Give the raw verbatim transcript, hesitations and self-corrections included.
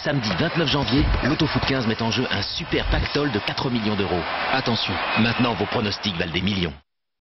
Samedi vingt-neuf janvier, l'Autofoot quinze met en jeu un super pactole de quatre millions d'euros. Attention, maintenant vos pronostics valent des millions.